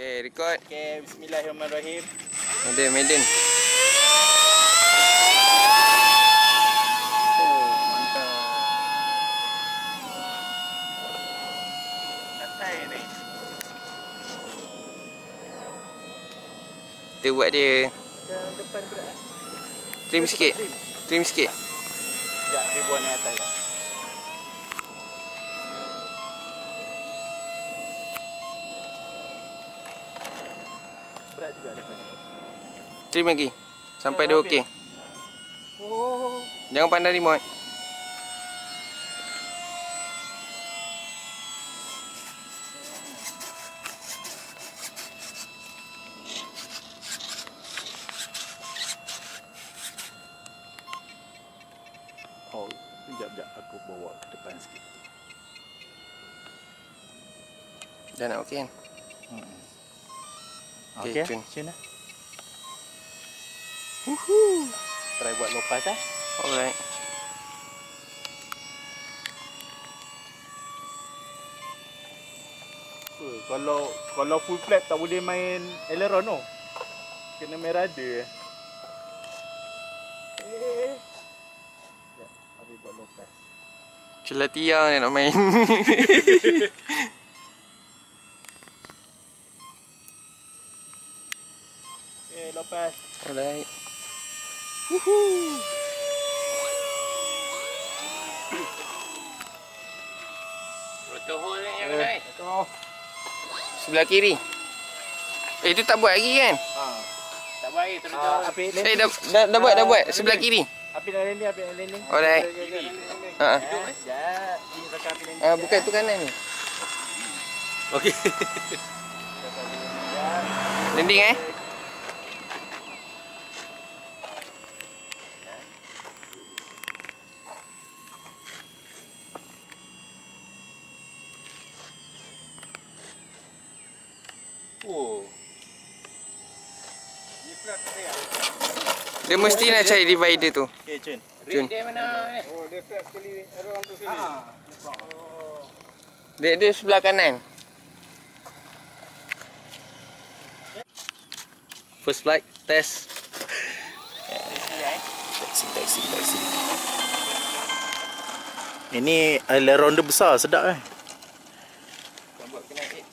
Okay, record. Okay, bismillahirrahmanirrahim. Medan. Oh, mantap. Santai ni. Kita buat dia Yang depan pula. trim sikit. Trim sikit. Sekejap, dia buat naik atas. Berat juga depan. Trim lagi. Sampai dia okey. Oh. Jangan pandang remote. Oh, sekejap aku bawa ke depan sikit. Dah nak okey kan? Okey, cun. Cun lah. Woohoo. Try buat lopas lah. Alright. Kalau full flap tak boleh main aileron tu. Kena main rudder. Habis buat lopas. Celatia ni nak main. Okay, lopas. Alright. Woohoo. Rotor hole ni yang mana? Sebelah kiri. Itu tak buat lagi kan? Tak buat lagi terus. Api Dah buat. Sebelah kiri. Api dah landing. Alright. Ha. Sekejap. Ni rekam api landing. Bukan tu kanan ni. Okey. Landing Oh. Ni pula saya. Dia mesti nak cari divider tu. Okey, Cun. Cun. Dia mana ni? Oh, dia flat sekali around tu sini. Oh. Dia sebelah kanan. First flight test. Taxi. Ini aileron dia besar, sedap Buat kena edge.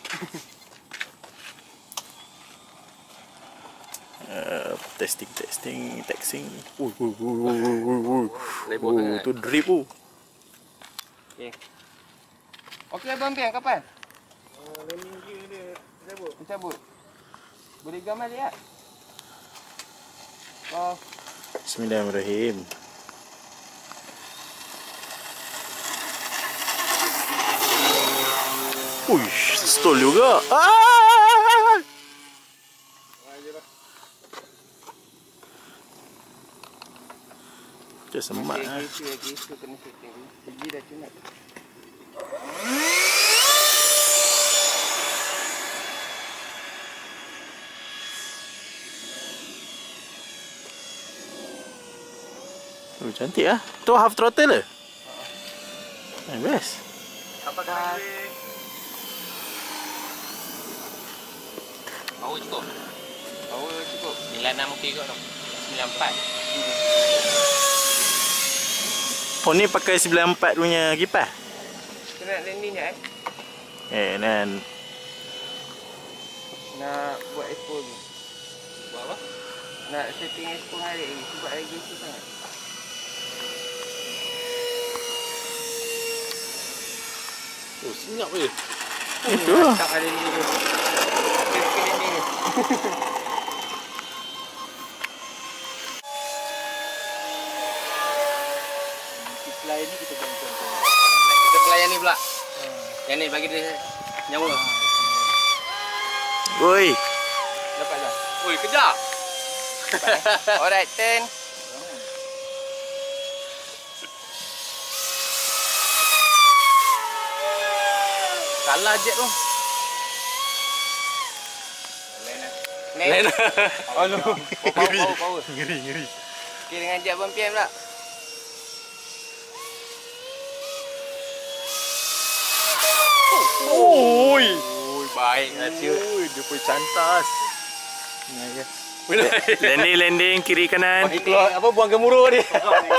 Testing. Label sangat. Tu drip tu. Okey. Okey abang Pian, kapan? Landing gear dia cabut. Mencabut. Boleh gambar dia tak? Oh. Bismillahirrahmanirrahim. Uish, stall juga. Macam semak lah. Gitu kena setting. Segi dah cunat. Oh, cantik lah. Tu half throttle ke? Best. Apakah power cukup? Power cukup. 96 okey kot tu. 94. Oh, ni pakai 94 punya kipas? Kita nak landing je Nan. Nak buat expo ni. Buat apa? Nak setting expo hari ni sebab lagi susah sangat. Oh, senyap je. Itu lah. Tak ada ni tu. Kita landing ni. Supply ni kita buat contoh. Kita pelayan ni pula. Yang ni bagi dia nyawa. Oi. Dapat dah. Oi, kejar. Alright, turn. Kalah jet tu. Lain. Oh no. Power. Ngeri. Okey dengan jet abang Pian pula. Oi. Oi, Baik lah siut. Ui, dia pun cantas. Nah, ya. Landing kiri kanan. Bagi keluar apa buang gemuruh dia.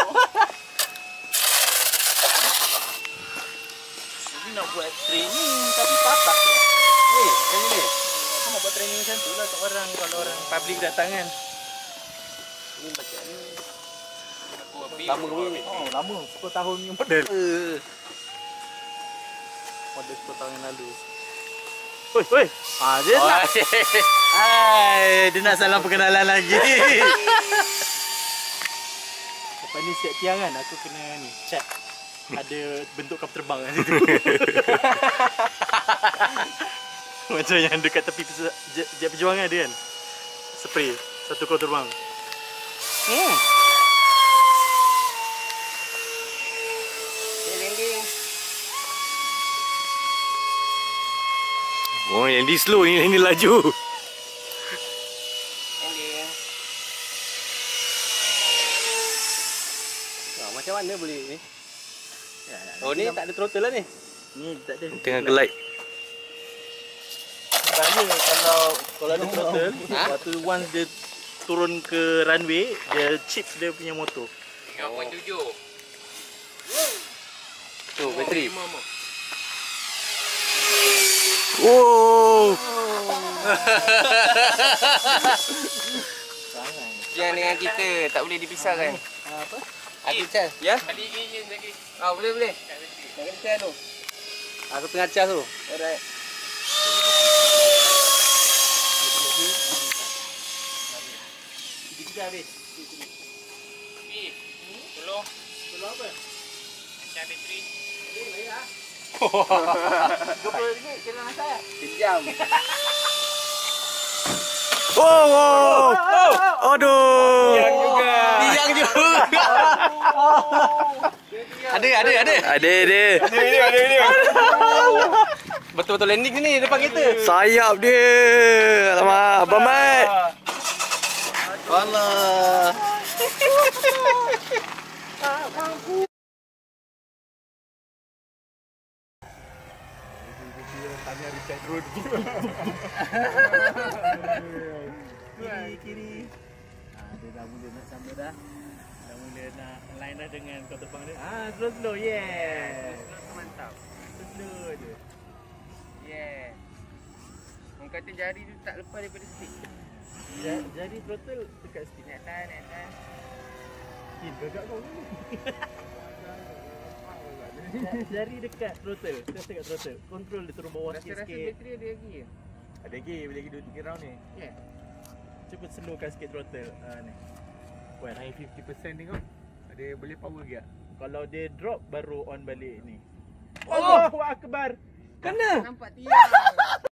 Ini nak buat training tapi patah. Macam ni. Kau nak buat training macam tu lah untuk orang kalau orang public datang kan. Ini macam ni. Lama ke ni? Oh, lama. 10 tahun punya model. Model 10 tahun yang lalu. Oi. Dia nak. Hai, dia nak salam perkenalan lagi. Lepas ni siap tiang kan, aku kena ni check. Ada bentuk kapal terbang kat situ. Macam yang dekat tepi jet perjuangan ada kan. Spray satu kapal terbang. Landing. Oh, yang di slow ni, yang ni laju. Landing. Macam mana boleh ni? Oh ni tak ada throttle lah ni. Ni tak ada. Tengah glide. Sebenarnya kalau ada throttle, lepas tu once dia turun ke runway, dia chip dia punya motor. 3.7. Tu bateri. Oh. Yang dengan kita tak boleh dipisahkan. Apa? Ada cas. Ya? Tadi engine lagi. Boleh. Nak kena charge tu. Aku tengah cas tu. Alright. Kita habis. Tolong. Tolong apa? Charge bateri. RM20 kena nak saya. Sejam. Oh. Aduh. Tiang juga. Ada. Ada dia. Betul-betul landing ni depan kita. Sayap dia. Alamak, Abang Mat. Allah. Tanya Richard Road. Kiri. Dia dah mula nak sampai dah. Dah mula nak line dah dengan kau terbang dia. Slow. Yeah. Mantap. Slow je. Yeah. Orang kata jari tu tak lepas daripada stick. Jadi throttle dekat stick. Naik atas. Gagak kau ni. Jari dekat throttle. Terus dekat throttle. Control dia turun bawah Rasa sikit-sikit. bateri ada lagi ke? Ada lagi, boleh lagi 2-3 round ni. Ya. Cuba slowkan sikit throttle. Ni. Well, Naik 50% tengok. Ada boleh power ke? kalau dia drop baru on balik ni. Allahu Akbar. Nampak tiang.